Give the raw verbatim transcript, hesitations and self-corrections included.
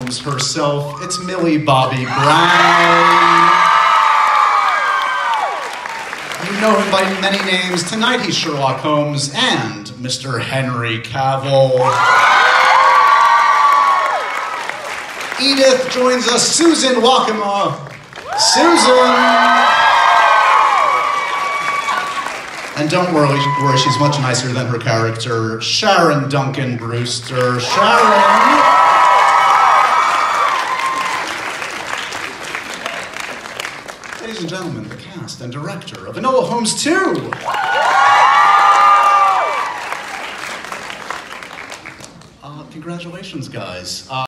Holmes herself. It's Millie Bobby Brown. You know him by many names. Tonight he's Sherlock Holmes and Mister Henry Cavill. Edith joins us, Susan WOKOMA. Susan! And don't worry, worry, she's much nicer than her character, Sharon Duncan Brewster. Sharon! Ladies and gentlemen, the cast and director of Enola Holmes two. Uh, congratulations, guys. Uh,